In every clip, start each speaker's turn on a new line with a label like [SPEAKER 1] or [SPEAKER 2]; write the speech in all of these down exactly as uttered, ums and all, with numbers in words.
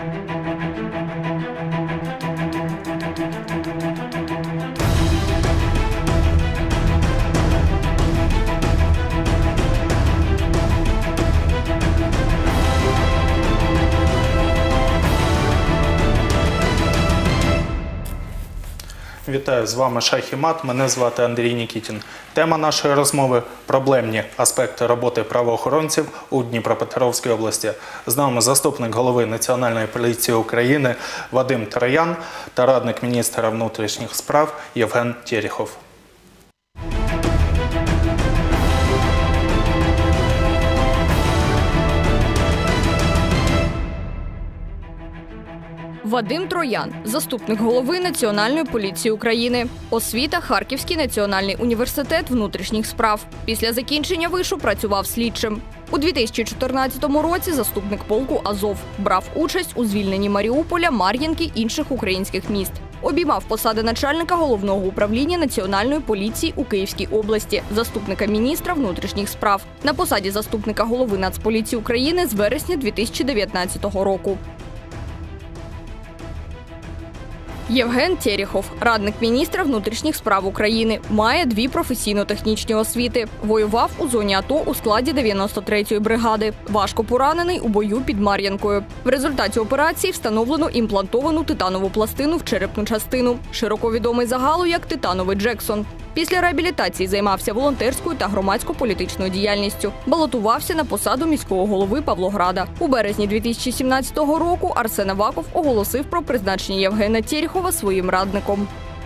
[SPEAKER 1] Вітаю, з вами Шах і Мат, мене звати Андрій Нікітін. Тема нашої розмови – проблемні аспекти роботи правоохоронців у Дніпропетровській області. З нами заступник голови Національної поліції України Вадим Троян та радник міністра внутрішніх справ Євген Терехов.
[SPEAKER 2] Вадим Троян – заступник голови Національної поліції України. Освіта – Харківський національний університет внутрішніх справ. Після закінчення вишу працював слідчим. У дві тисячі чотирнадцятому році заступник полку «Азов». Брав участь у звільненні Маріуполя, Мар'їнки й інших українських міст. Обіймав посади начальника головного управління Національної поліції у Київській області, заступника міністра внутрішніх справ. На посаді заступника голови Нацполіції України з вересня дві тисячі дев'ятнадцятого року. Євген Терехов – радник міністра внутрішніх справ України. Має дві професійно-технічні освіти. Воював у зоні АТО у складі дев'яносто третьої бригади. Важко поранений у бою під Мар'їнкою. В результаті операції встановлено імплантовану титанову пластину в черепну частину. Широко відомий загалу як «Титановий Джексон». Після реабілітації займався волонтерською та громадсько-політичною діяльністю. Балотувався на посаду міського голови Павлограда. У березні дві тисячі сімнадцятого року Арсен Аваков оголосив про призначення Євгена Терехова своїм радником.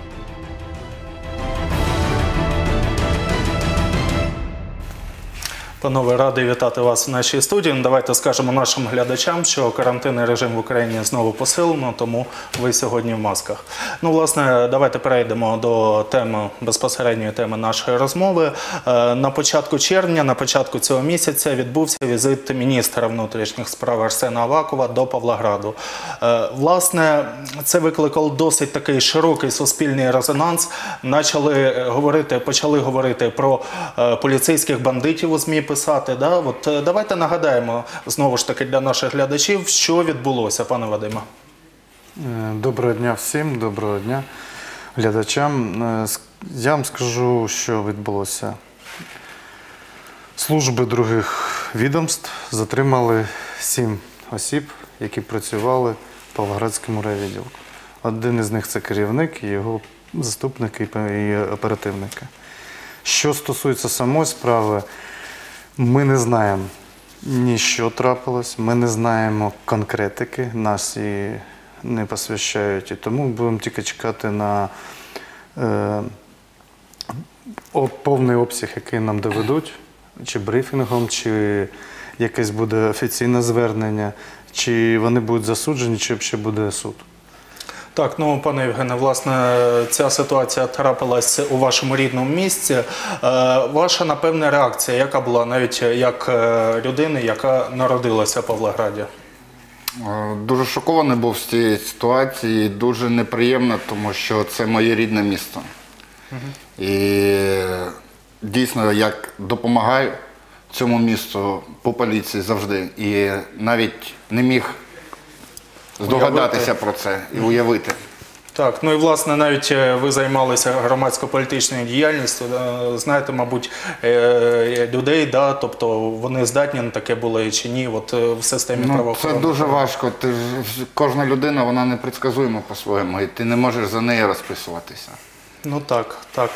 [SPEAKER 1] Панове, радий вітати вас в нашій студії. Давайте скажемо нашим глядачам, що карантинний режим в Україні знову посилено, тому ви сьогодні в масках. Ну, власне, давайте перейдемо до теми, безпосередньої теми нашої розмови. На початку червня, на початку цього місяця відбувся візит міністра внутрішніх справ Арсена Авакова до Павлограду. Власне, це викликало досить такий широкий суспільний резонанс. Почали говорити, почали говорити про поліцейських бандитів у ЗМІ, писати, да? От давайте нагадаємо знову ж таки для наших глядачів, що відбулося, пане Вадиме.
[SPEAKER 3] Доброго дня всім, доброго дня глядачам. Я вам скажу, що відбулося. Служби других відомств затримали сім осіб, які працювали в Павлоградському райвідділку. Один із них – це керівник, і його заступники і оперативники. Що стосується самої справи, ми не знаємо ні що трапилось, ми не знаємо конкретики, нас і не посвящають, і тому будемо тільки чекати на е, повний обсяг, який нам доведуть, чи брифінгом, чи якесь буде офіційне звернення, чи вони будуть засуджені, чи ще буде суд.
[SPEAKER 1] Так, ну, пане Євгене, власне, ця ситуація трапилась у вашому рідному місці. Ваша, напевне, реакція, яка була навіть як людини, яка народилася в Павлограді?
[SPEAKER 4] Дуже шокований був з цієї ситуації, дуже неприємно, тому що це моє рідне місто. Угу. І дійсно, як допомагаю цьому місту по поліції завжди, і навіть не міг здогадатися уявити про це і уявити.
[SPEAKER 1] Так, ну і власне навіть ви займалися громадсько-політичною діяльністю, знаєте, мабуть, людей, да, тобто вони здатні на таке були чи ні, от в системі
[SPEAKER 4] ну,
[SPEAKER 1] правоохорони.
[SPEAKER 4] Це дуже важко, ти, кожна людина, вона непредсказуєма по-своєму, і ти не можеш за неї розписуватися.
[SPEAKER 1] Ну так, так.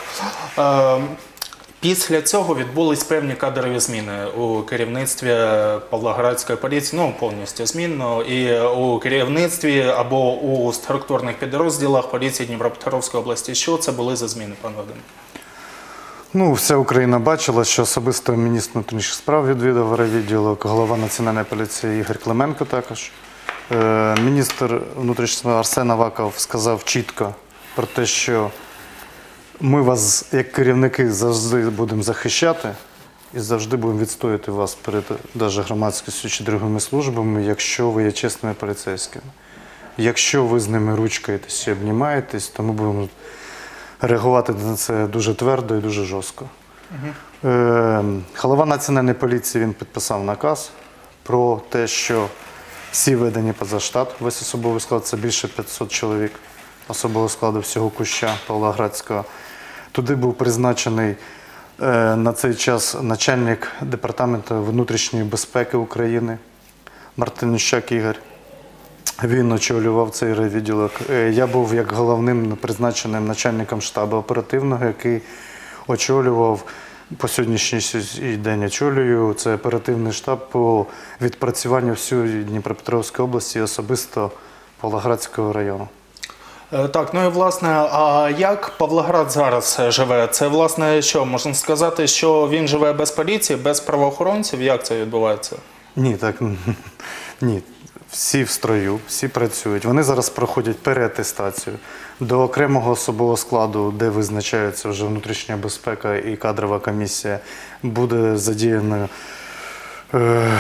[SPEAKER 1] Після цього відбулись певні кадрові зміни у керівництві Павлоградської поліції, ну повністю змінно, і у керівництві або у структурних підрозділах поліції Дніпропетровської області. Що це були за зміни, пан Вадим?
[SPEAKER 3] Ну, вся Україна бачила, що особисто міністр внутрішніх справ відвідав райвідділок, голова Національної поліції Ігор Клименко також. Міністр внутрішніх справ Арсен Аваков сказав чітко про те, що ми вас, як керівники, завжди будемо захищати і завжди будемо відстояти вас перед навіть громадськістю чи другими службами, якщо ви є чесними поліцейськими. Якщо ви з ними ручкаєтесь і обнімаєтесь, то ми будемо реагувати на це дуже твердо і дуже жорстко. Угу. Е, голова Національної поліції він підписав наказ про те, що Всі введені поза штат, весь особовий склад, це більше п'ятсот чоловік особового складу всього Куща Павлоградського. Туди був призначений е, на цей час начальник Департаменту внутрішньої безпеки України Мартинющак Ігор. Він очолював цей райвідділок. Е, я був як головним призначеним начальником штабу оперативного, який очолював по сьогоднішній день очолюю. Це оперативний штаб по відпрацюванню всієї Дніпропетровської області, особисто Павлоградського району.
[SPEAKER 1] Е, Так, ну і власне, а як Павлоград зараз живе? Це власне що, можна сказати, що він живе без поліції, без правоохоронців? Як це відбувається?
[SPEAKER 3] Ні, так ні. Всі в строю, всі працюють. Вони зараз проходять переатестацію. До окремого особового складу, де визначається вже внутрішня безпека і кадрова комісія, буде задіяно е,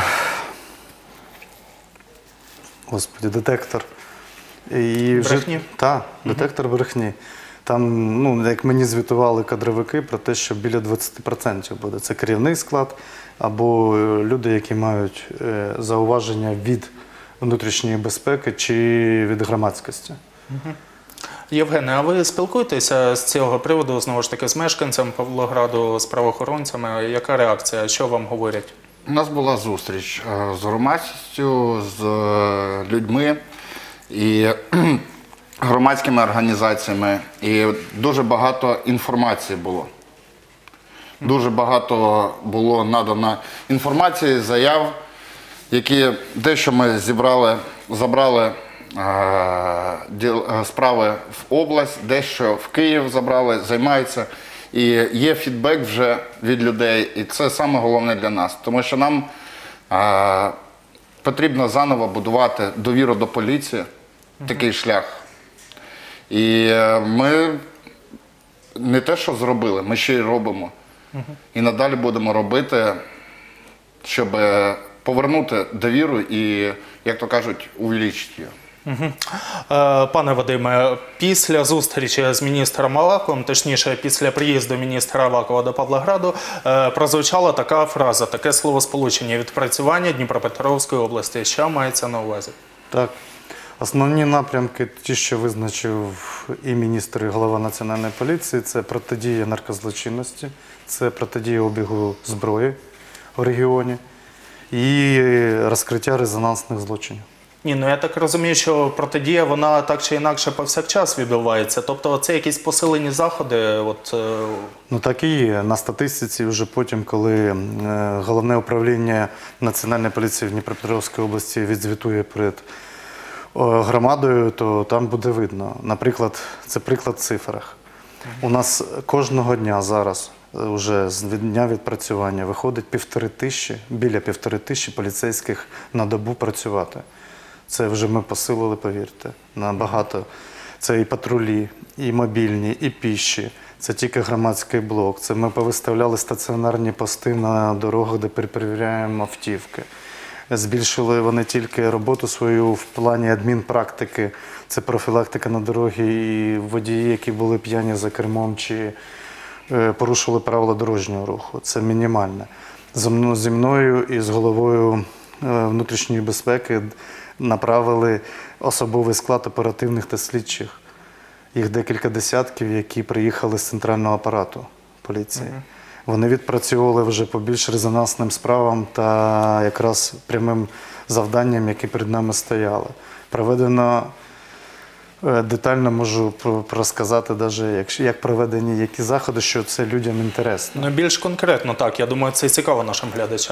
[SPEAKER 3] господи, детектор. І
[SPEAKER 1] Брехні?
[SPEAKER 3] Так, детектор брехні. Там, ну, як мені звітували кадровики про те, що біля двадцять відсотків буде. Це керівний склад або люди, які мають е, зауваження від внутрішньої безпеки чи від громадськості.
[SPEAKER 1] Євгене, а ви спілкуєтеся з цього приводу, знову ж таки, з мешканцями Павлограду, з правоохоронцями? Яка реакція? Що вам говорять?
[SPEAKER 4] У нас була зустріч е, з громадськістю, з е, людьми і громадськими організаціями. І дуже багато інформації було. Дуже багато було надано інформації, заяв, які дещо ми зібрали, забрали е, діл, е, справи в область, дещо в Київ забрали, займаються. І є фідбек вже від людей, і це саме головне для нас. Тому що нам е, потрібно заново будувати довіру до поліції, такий шлях. І е, ми не те, що зробили, ми ще й робимо. І надалі будемо робити, щоб повернути довіру і, як то кажуть, увеличити її.
[SPEAKER 1] Угу. Пане Вадиме, після зустрічі з міністром Аваковим, точніше, після приїзду міністра Авакова до Павлограду, прозвучала така фраза, таке словосполучення: відпрацювання Дніпропетровської області. Що мається на увазі?
[SPEAKER 3] Так. Основні напрямки, ті, що визначив і міністр, і голова Національної поліції, це протидія наркозлочинності, це протидія обігу зброї в регіоні і розкриття резонансних злочинів.
[SPEAKER 1] Ні, ну я так розумію, що протидія, вона так чи інакше повсякчас відбувається. Тобто це якісь посилені заходи? От...
[SPEAKER 3] Ну так і є. На статистиці вже потім, коли Головне управління Національної поліції в Дніпропетровській області відзвітує перед громадою, то там буде видно. Наприклад, це приклад в цифрах. У нас кожного дня зараз, вже з дня відпрацювання, виходить півтори тисячі, біля півтори тисячі поліцейських на добу працювати. Це вже ми посилили, повірте, набагато. Це і патрулі, і мобільні, і піші. Це тільки громадський блок. Це ми повиставляли стаціонарні пости на дорогах, де перевіряємо автівки. Збільшили вони тільки роботу свою в плані адмінпрактики. Це профілактика на дорогі і водії, які були п'яні за кермом чи порушили правила дорожнього руху. Це мінімальне. Зі мною і з головою внутрішньої безпеки направили особовий склад оперативних та слідчих. Їх декілька десятків, які приїхали з центрального апарату поліції. Угу. Вони відпрацьовували вже по більш резонансним справам та якраз прямим завданням, які перед нами стояли. Проведено, детально можу розказати, навіть, як проведені які заходи, що це людям інтересно.
[SPEAKER 1] Ну, більш конкретно, так. Я думаю, це цікаво нашим глядачам.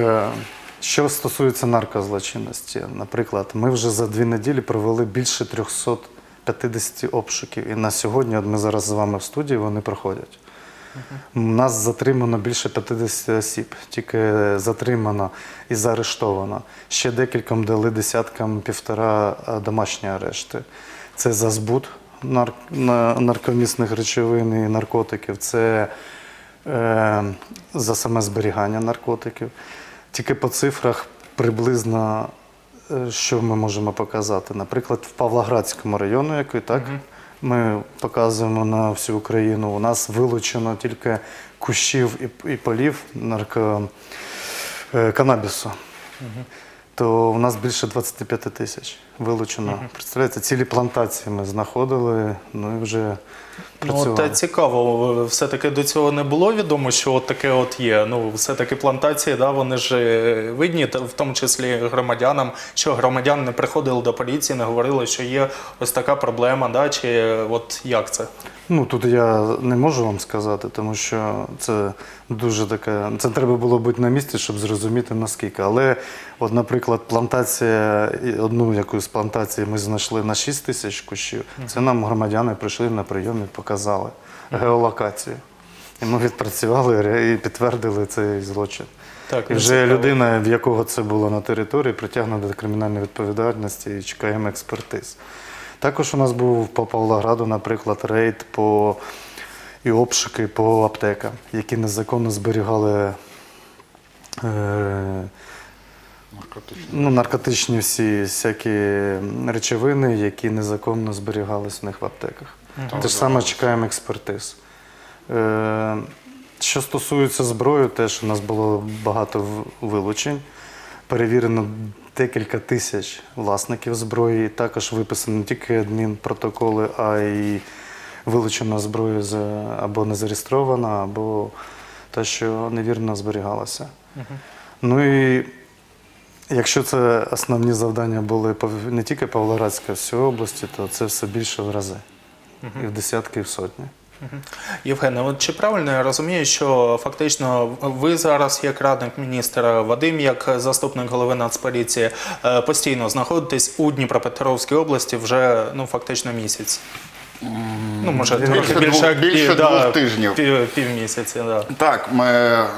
[SPEAKER 3] Що стосується наркозлочинності, наприклад, ми вже за дві неділі провели більше трьохсот п'ятдесят обшуків. І на сьогодні, от ми зараз з вами в студії, вони проходять. Uh-huh. У нас затримано більше п'ятдесят осіб, тільки затримано і заарештовано. Ще декільком дали десяткам півтора домашні арешти. Це за збут нар... наркомісних речовин і наркотиків, це е... за саме зберігання наркотиків. Тільки по цифрах приблизно, що ми можемо показати. Наприклад, в Павлоградському районі, який так, uh-huh. ми показуємо на всю Україну, у нас вилучено тільки кущів і, і полів нарко... канабісу. Uh-huh. то в нас більше двадцяти п'яти тисяч вилучено. Uh-huh. Представляєте, цілі плантації ми знаходили, ну і вже працювали.
[SPEAKER 1] Ну, от цікаво, все-таки до цього не було відомо, що от таке от є. Ну, все-таки плантації, да, вони ж видні, в тому числі громадянам, що громадяни не приходили до поліції, не говорили, що є ось така проблема, да, чи от як це?
[SPEAKER 3] Ну, тут я не можу вам сказати, тому що це дуже таке, це треба було бути на місці, щоб зрозуміти наскільки. Але, от, наприклад, плантація, одну якусь плантацію ми знайшли на шість тисяч кущів, це нам громадяни прийшли на прийом і показали геолокацію. І ми відпрацювали і підтвердили цей злочин.
[SPEAKER 1] Так,
[SPEAKER 3] і вже людина, в якого це було на території, притягнута до кримінальної відповідальності і чекаємо експертиз. Також у нас був по Павлограду, наприклад, рейд по, і обшуки по аптекам, які незаконно зберігали е, наркотичні. Ну, наркотичні всі всякі речовини, які незаконно зберігались в них в аптеках. Mm-hmm. Те ж саме чекаємо експертиз. Е, що стосується зброї, теж у нас було багато вилучень. Перевірено декілька тисяч власників зброї. Також виписані не тільки адмінпротоколи, а й вилучена зброя або не зареєстрована, або те, що невірно зберігалося. Uh-huh. Ну і якщо це основні завдання були не тільки Павлоградська, а всій області, то це все більше в рази. Uh-huh. І в десятки, і в сотні.
[SPEAKER 1] Євгене, от чи правильно я розумію, що фактично ви зараз, як радник міністра, Вадим, як заступник голови Нацполіції, постійно знаходитесь у Дніпропетровській області вже, ну, фактично місяць? Mm, ну, може,
[SPEAKER 4] більше,
[SPEAKER 1] трохи більше,
[SPEAKER 4] двох, більше
[SPEAKER 1] да,
[SPEAKER 4] двох тижнів.
[SPEAKER 1] Пів, півмісяця, да.
[SPEAKER 4] Так, ми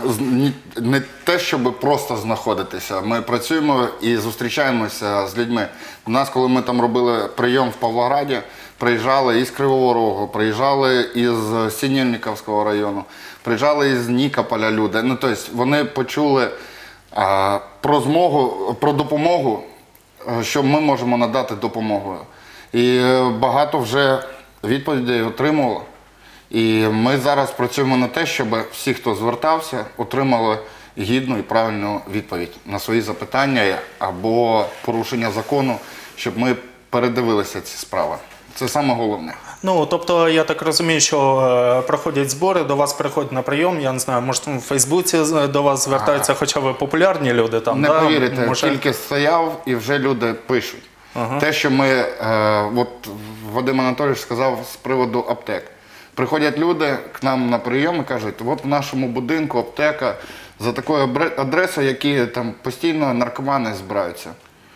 [SPEAKER 4] не те, щоб просто знаходитися, ми працюємо і зустрічаємося з людьми. У нас, коли ми там робили прийом в Павлограді, приїжджали із Кривого Рогу, приїжджали із Синельниковського району, приїжджали із Нікополя люди. Ну, тобто вони почули а, про змогу, про допомогу, що ми можемо надати допомогу. І багато вже відповідей отримало. І ми зараз працюємо на те, щоб всі, хто звертався, отримали гідну і правильну відповідь на свої запитання або порушення закону, щоб ми передивилися ці справи. Це саме головне.
[SPEAKER 1] Ну, тобто, я так розумію, що е, проходять збори, до вас приходять на прийом, я не знаю, може, в Фейсбуці до вас звертаються, ага. хоча ви популярні люди там,
[SPEAKER 4] не
[SPEAKER 1] да?
[SPEAKER 4] повірите,
[SPEAKER 1] може...
[SPEAKER 4] тільки стояв і вже люди пишуть. Ага. Те, що ми, е, от Вадим Анатолійович сказав з приводу аптек. Приходять люди к нам на прийом і кажуть, от в нашому будинку аптека за такою адресою, які там постійно наркомани збираються.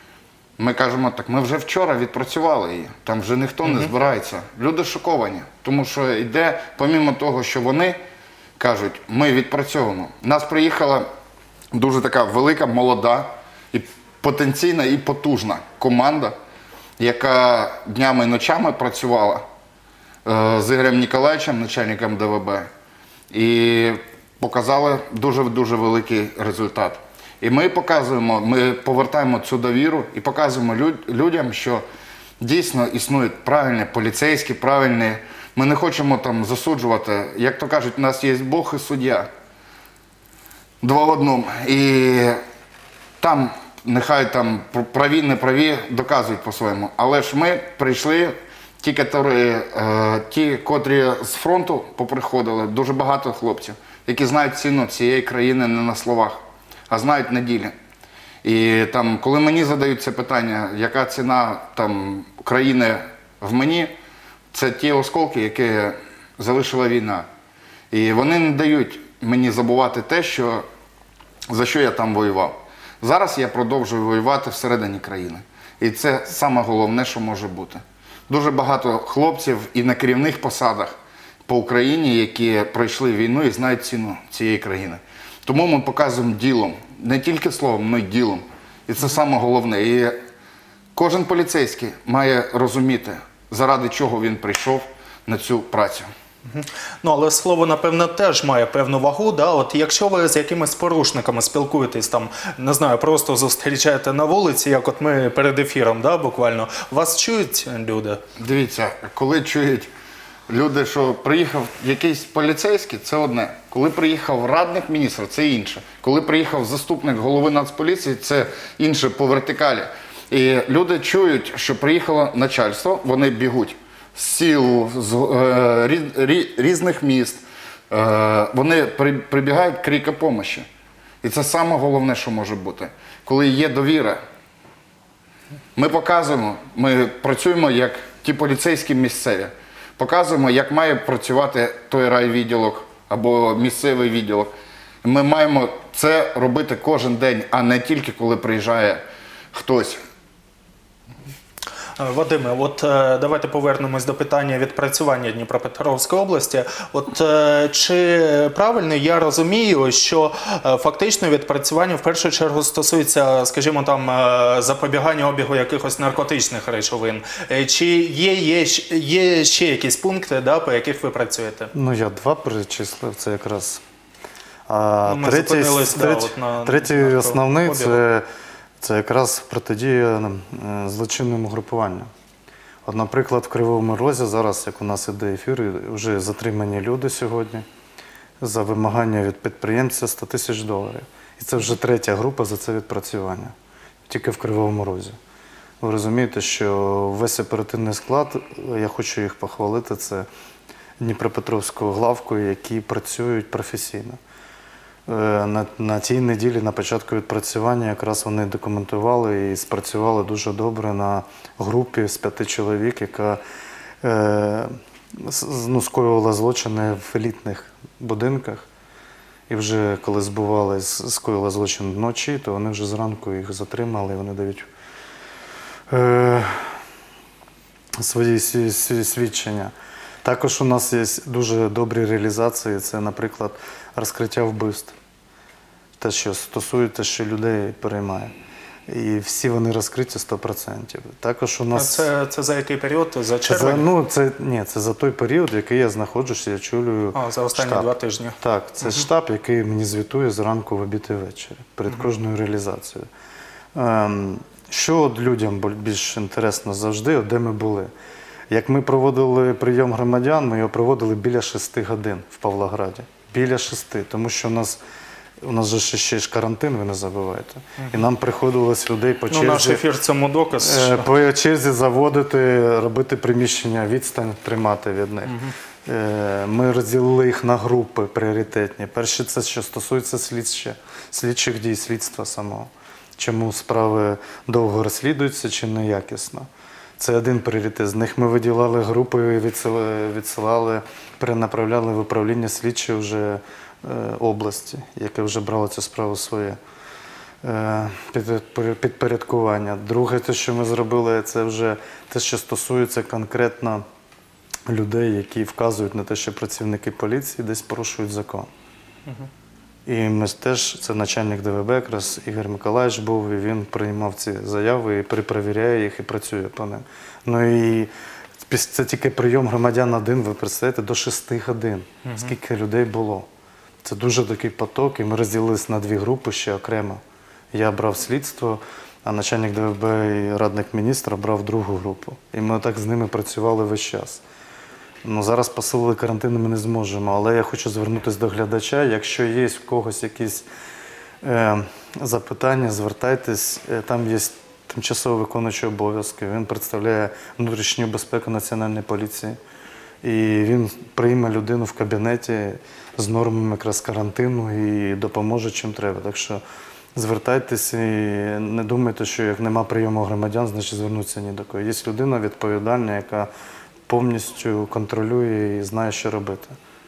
[SPEAKER 4] Ми кажемо, так ми вже вчора відпрацювали її, там вже ніхто не збирається. Люди шоковані, тому що йде, помімо того, що вони кажуть, ми відпрацьовуємо. У нас приїхала дуже така велика, молода, і потенційна і потужна команда, яка днями і ночами працювала е, з Ігорем Ніколаєвичем, начальником Де Ве Бе, і показали дуже-дуже великий результат. І ми показуємо, ми повертаємо цю довіру і показуємо люд, людям, що дійсно існують правильні поліцейські, правильні. Ми не хочемо там засуджувати. Як то кажуть, у нас є Бог і суддя. Два в одному. І там, нехай там праві, не праві, доказують по-своєму. Але ж ми прийшли, ті, котрі, ті, котрі з фронту поприходили, дуже багато хлопців, які знають ціну цієї країни не на словах, а знають на ділі. І там, коли мені задають це питання, яка ціна там країни в мені, це ті осколки, які залишила війна. І вони не дають мені забувати те, що, за що я там воював. Зараз я продовжую воювати всередині країни. І це саме головне, що може бути. Дуже багато хлопців і на керівних посадах по Україні, які пройшли війну і знають ціну цієї країни. Тому ми показуємо ділом, не тільки словом, але й ділом. І це саме головне. І кожен поліцейський має розуміти, заради чого він прийшов на цю працю.
[SPEAKER 1] Ну, але слово, напевно, теж має певну вагу, да? От якщо ви з якимись порушниками спілкуєтесь, там, не знаю, просто зустрічаєте на вулиці, як от ми перед ефіром, да, буквально, вас чують люди?
[SPEAKER 4] Дивіться, коли чують люди, що приїхав якийсь поліцейський, це одне. Коли приїхав радник міністра, це інше. Коли приїхав заступник голови Нацполіції, це інше по вертикалі. І люди чують, що приїхало начальство, вони бігуть з сіл, з е, різ, різ, різних міст. Е, вони при, прибігають крик о помощі. І це саме головне, що може бути. Коли є довіра, ми показуємо, ми працюємо як ті поліцейські місцеві. Показуємо, як має працювати той райвідділок або місцевий відділок. Ми маємо це робити кожен день, а не тільки коли приїжджає хтось.
[SPEAKER 1] Вадиме, от е, давайте повернемось до питання відпрацювання Дніпропетровської області. От е, чи правильно я розумію, що е, фактично відпрацювання в першу чергу стосується, скажімо, там е, запобігання обігу якихось наркотичних речовин? Е, чи є, є, є ще якісь пункти, да, по яких ви працюєте?
[SPEAKER 3] Ну, я два перечислив, це якраз. А
[SPEAKER 1] Ну, ми
[SPEAKER 3] третій,
[SPEAKER 1] зупинились, да,
[SPEAKER 3] третій,
[SPEAKER 1] от на-
[SPEAKER 3] третій
[SPEAKER 1] на
[SPEAKER 3] основний
[SPEAKER 1] обігу.
[SPEAKER 3] це, це якраз протидія е, злочинному групуванню. От, наприклад, в Кривому Розі зараз, як у нас іде ефір, вже затримані люди сьогодні за вимагання від підприємця сто тисяч доларів. І це вже третя група за це відпрацювання, тільки в Кривому Розі. Ви розумієте, що весь оперативний склад, я хочу їх похвалити, це Дніпропетровською главкою, які працюють професійно. На, на тій неділі, на початку відпрацювання, якраз вони документували і спрацювали дуже добре на групі з п'яти чоловік, яка е, ну, скоювала злочини в елітних будинках. І вже коли збували, скоїли злочин вночі, то вони вже зранку їх затримали, і вони дають е, свої свідчення. Також у нас є дуже добрі реалізації, це, наприклад, розкриття вбивств. Те, що стосується, що людей переймає. І всі вони розкриті сто відсотків. Також у нас...
[SPEAKER 1] А це, це за який період? За
[SPEAKER 3] Це,
[SPEAKER 1] червень?
[SPEAKER 3] ну, це, ні, це за той період, який я знаходжуся, я чулюю
[SPEAKER 1] А, за останні
[SPEAKER 3] штаб.
[SPEAKER 1] два тижні.
[SPEAKER 3] Так, це uh-huh. штаб, який мені звітує зранку, в обід і ввечері, перед uh-huh. кожною реалізацією. Ем, що от людям більш інтересно завжди, от де ми були? Як ми проводили прийом громадян, ми його проводили біля шести годин в Павлограді. Біля шести, тому що у нас, у нас же ще ж карантин, ви не забувайте. І нам приходилось людей по черзі,
[SPEAKER 1] Ну, наш ефір цьому доказ.
[SPEAKER 3] е, по черзі заводити, робити приміщення, відстань тримати від них. Угу. Е, ми розділили їх на групи пріоритетні. Перше, це що стосується слідчі, слідчих дій, слідства самого. Чому справи довго розслідуються чи неякісно. Це один пріоритет. З них ми виділяли групи, відсилали, перенаправляли в управління слідчі вже е, області, яке вже брало цю справу своє е, під, підпорядкування. Друге, те, що ми зробили, це вже те, що стосується конкретно людей, які вказують на те, що працівники поліції десь порушують закон. Угу. І ми теж, це начальник Д В Б, якраз Ігор Миколаївич був, і він приймав ці заяви, і перепровіряє їх, і працює по ним. Ну і це тільки прийом громадян один, ви представляєте, до шести годин. Угу. Скільки людей було. Це дуже такий поток, і ми розділилися на дві групи ще окремо. Я брав слідство, а начальник Д В Б і радник міністра брав другу групу. І ми так з ними працювали весь час. Ну, зараз посилили карантин ми не зможемо, але я хочу звернутися до глядача. Якщо є в когось якісь е, запитання, звертайтесь. Там є тимчасово виконуючий обов'язки, він представляє внутрішню безпеку Національної поліції. І він прийме людину в кабінеті з нормами якраз карантину і допоможе чим треба. Так що звертайтесь і не думайте, що як нема прийому громадян, значить звернутися ні до кого. Є людина відповідальна, яка повністю контролює і знає, що робити.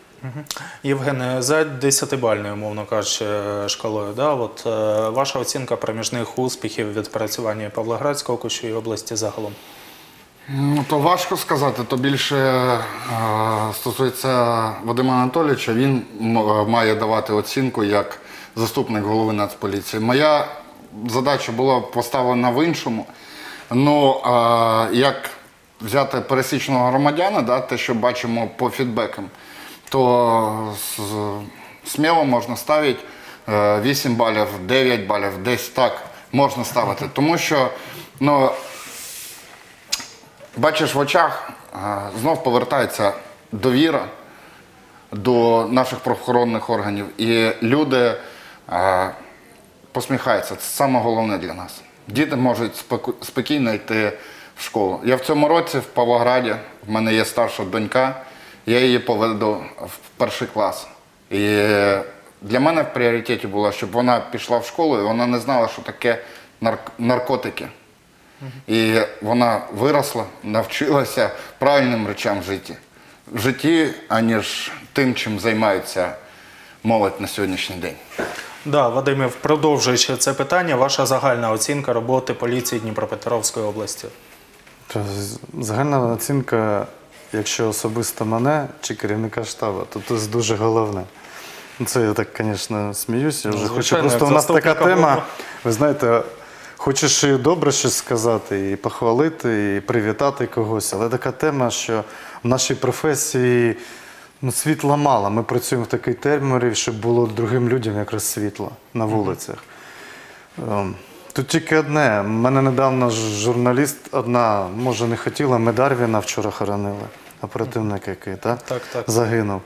[SPEAKER 1] Євгене, за десятибальною, мовно кажучи, шкалою, да, от, е, ваша оцінка проміжних успіхів відпрацювання Павлоградського, Кущої області загалом?
[SPEAKER 4] Ну, то важко сказати, то більше е, стосується Вадима Анатолійовича, він має давати оцінку як заступник голови Нацполіції. Моя задача була поставлена в іншому, ну, е, як взяти пересічного громадяна, да, те, що бачимо по фідбекам, то сміло можна ставити вісім балів, дев'ять балів, десь так можна ставити. Тому що, ну, бачиш в очах, знов повертається довіра до наших правоохоронних органів. І люди а, посміхаються. Це саме головне для нас. Діти можуть споку- спокійно йти в школу. Я в цьому році в Павлограді, в мене є старша донька, я її поведу в перший клас. І для мене в пріоритеті було, щоб вона пішла в школу і вона не знала, що таке нарк- наркотики. І вона виросла, навчилася правильним речам в житті. В житті, аніж тим, чим займаються молодь на сьогоднішній день.
[SPEAKER 1] Да, Вадиме, продовжуючи це питання, ваша загальна оцінка роботи поліції Дніпропетровської області?
[SPEAKER 3] Та з- Загальна оцінка, якщо особисто мене чи керівника штабу, то це дуже головне. Ну, це я так, звісно, сміюся. Я вже
[SPEAKER 1] Ну,
[SPEAKER 3] хочу.
[SPEAKER 1] звичайно,
[SPEAKER 3] Просто
[SPEAKER 1] як
[SPEAKER 3] у нас така
[SPEAKER 1] заступника
[SPEAKER 3] тема,
[SPEAKER 1] було.
[SPEAKER 3] ви знаєте, хочеш і добре щось сказати, і похвалити, і привітати когось, але така тема, що в нашій професії ну, світла мало. Ми працюємо в такій темряві, щоб було другим людям якраз світло на вулицях. Ем, Тут тільки одне. У мене недавно ж журналіст одна, може не хотіла, ми Дарвіна вчора хоронили, оперативник який, так?
[SPEAKER 1] Так, так.
[SPEAKER 3] Загинув.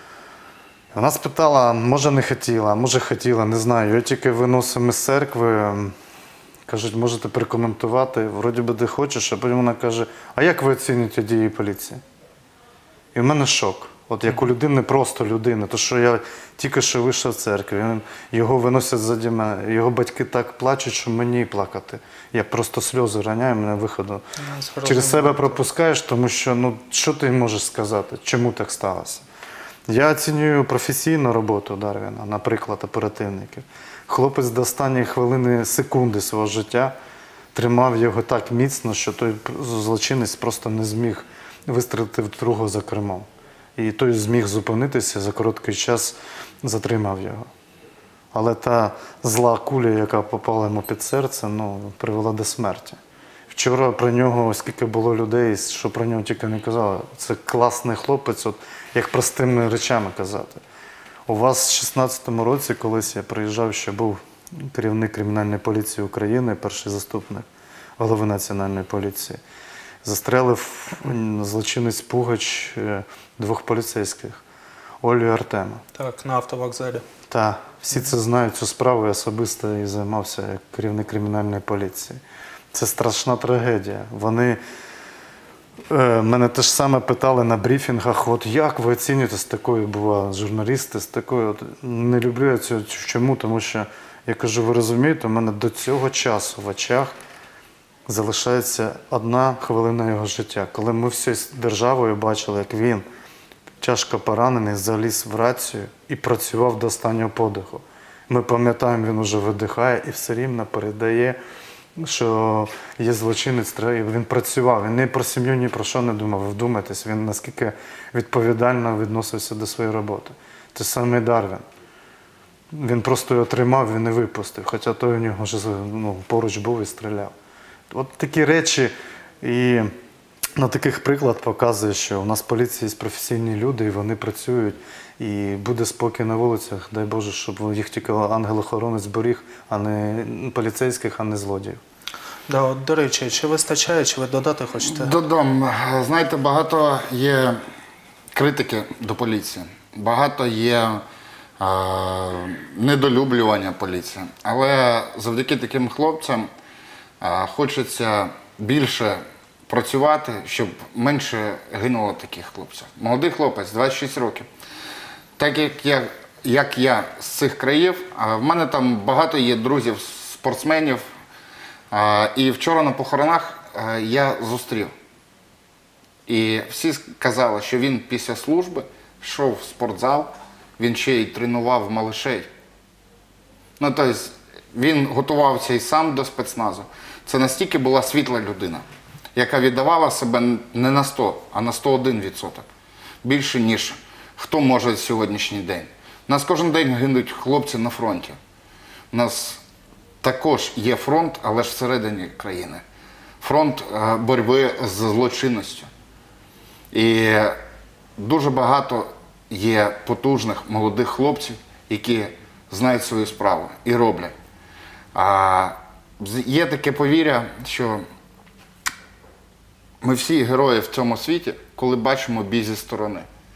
[SPEAKER 3] Вона спитала, може не хотіла, може хотіла, не знаю. Я тільки виносимо з церкви, кажуть, можете прокоментувати, вроді би ти хочеш, а потім вона каже, а як ви оцінюєте дії поліції? І в мене шок. От як у людини, просто людини, то що я тільки що вийшов з церкви, він- його виносять ззаді мене, його батьки так плачуть, що мені й плакати. Я просто сльози роняю, мене виходу. Через себе пропускаєш, тому що, ну, що ти можеш сказати, чому так сталося? Я оцінюю професійну роботу Дарвіна, наприклад, оперативників. Хлопець до останньої хвилини, секунди свого життя тримав його так міцно, що той злочинець просто не зміг вистрілити в другого за кермом. І той зміг зупинитися, за короткий час затримав його. Але та зла куля, яка попала йому під серце, ну, привела до смерті. Вчора про нього, оскільки було людей, що про нього тільки не казали, це класний хлопець, от як простими речами казати. У вас в шістнадцятому році, колись я приїжджав, ще був керівник кримінальної поліції України, перший заступник голови Національної поліції. Застрелив злочинець Пугач е, двох поліцейських, Олю і Артема.
[SPEAKER 1] Так, на автовокзалі.
[SPEAKER 3] Так, всі це знають, цю справу я особисто і займався як керівник кримінальної поліції. Це страшна трагедія. Вони е, мене теж саме питали на брифінгах, от як ви оцінюєте з такою, бува, журналісти, з такою, от, не люблю я цю, чому, тому що, я кажу, ви розумієте, у мене до цього часу в очах залишається одна хвилина його життя. Коли ми всією державою бачили, як він, тяжко поранений, заліз в рацію і працював до останнього подиху. Ми пам'ятаємо, він уже видихає і все рівно передає, що є злочинець, він працював, він ні про сім'ю, ні про що не думав. Ви вдумайтесь, він наскільки відповідально відносився до своєї роботи. Те саме Дарвін. Він просто його тримав, він не випустив, хоча той у нього вже ну, поруч був і стріляв. От такі речі, і на таких приклад показує, що у нас в поліції є професійні люди, і вони працюють, і буде спокій на вулицях, дай Боже, щоб їх тільки ангел-охоронець беріг, а не поліцейських, а не злодіїв.
[SPEAKER 1] Да, от, до речі, чи вистачає, чи ви додати хочете?
[SPEAKER 4] Додам, знаєте, багато є критики до поліції, багато є е, недолюблювання поліції, але завдяки таким хлопцям е, хочеться більше працювати, щоб менше гинуло таких хлопців. Молодий хлопець, двадцять шість років. Так як я, як я з цих країв, в мене там багато є друзів, спортсменів. І вчора на похоронах я зустрів. І всі казали, що він після служби йшов в спортзал, він ще й тренував малишей. Ну, тобто, він готувався і сам до спецназу. Це настільки була світла людина, яка віддавала себе не на сто, а на сто один відсоток. Більше, ніж хто може сьогоднішній день. У нас кожен день гинуть хлопці на фронті. У нас також є фронт, але ж всередині країни. Фронт боротьби з злочинністю. І дуже багато є потужних молодих хлопців, які знають свою справу і роблять. А є таке повір'я, що ми всі герої в цьому світі, коли бачимо бій зі сторони.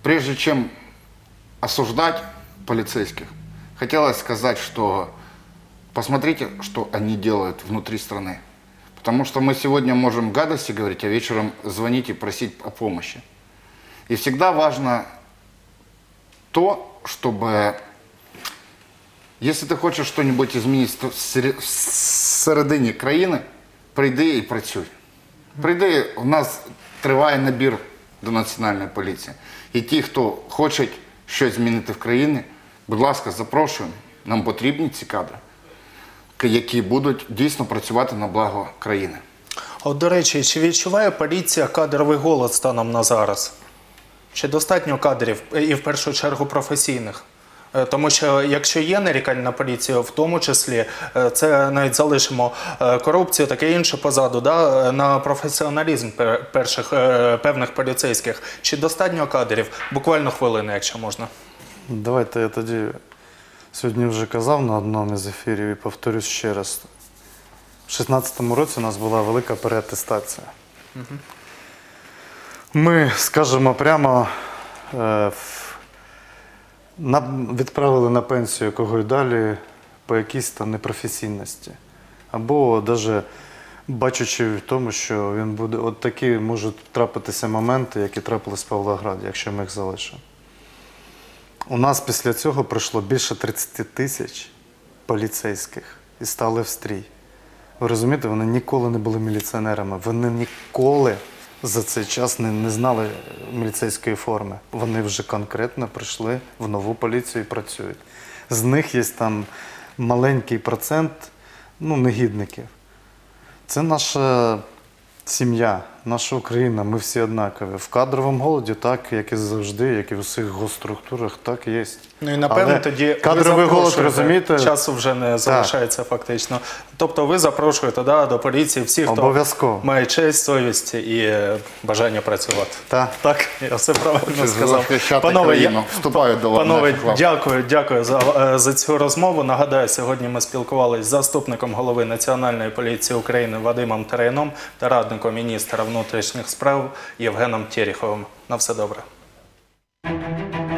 [SPEAKER 4] прежде чем осуждать полицейских, хотелось сказать, что посмотрите, что они делают внутри страны. Потому что мы сегодня можем гадости говорить, а вечером звонить и просить о помощи. И всегда важно то, чтобы, если ты хочешь что-нибудь изменить в середині країни, прийди і працюй. Прийди, у нас триває набір до Національної поліції. І ті, хто хочуть щось змінити в країні, будь ласка, запрошуємо. Нам потрібні ці кадри, які будуть дійсно працювати на благо країни.
[SPEAKER 1] От, до речі, чи відчуває поліція кадровий голод станом на зараз? Чи достатньо кадрів, і в першу чергу професійних? Тому що якщо є нарікання на поліцію, в тому числі, це навіть залишимо корупцію, таке інше позаду, да, на професіоналізм перших, певних поліцейських. Чи достатньо кадрів? Буквально хвилини, якщо можна.
[SPEAKER 3] Давайте я тоді сьогодні вже казав на одному із ефірів і повторюсь ще раз. У шістнадцятому році у нас була велика переатестація. Угу. Ми, скажімо прямо, відправили на пенсію кого й далі по якійсь там непрофесійності. Або навіть бачучи в тому, що він буде, от такі можуть трапитися моменти, які трапились в Павлограді, якщо ми їх залишимо. У нас після цього пройшло більше тридцяти тисяч поліцейських і стали в стрій. Ви розумієте, вони ніколи не були міліціонерами, вони ніколи за цей час не, не знали міліцейської форми. Вони вже конкретно прийшли в нову поліцію і працюють. З них є там маленький процент, ну, негідників. Це наша сім'я, наша Україна, ми всі однакові. В кадровому голоді так, як і завжди, як і в усіх госструктурах, так і є.
[SPEAKER 1] Ну і напевно тоді
[SPEAKER 3] кадровий голод, розумієте?
[SPEAKER 1] Часу вже не залишається так. Фактично. Тобто ви запрошуєте, да, до поліції всіх, хто має честь, совість і бажання працювати.
[SPEAKER 3] Так.
[SPEAKER 1] Так, я все правильно сказав.
[SPEAKER 4] Панове, я вступаю до
[SPEAKER 1] Панове, дякую, дякую за, за цю розмову. Нагадаю, сьогодні ми спілкувалися з заступником голови Національної поліції України Вадимом Тараяном та радником міністра внутрішніх справ Євгеном Тереховим. На все добре.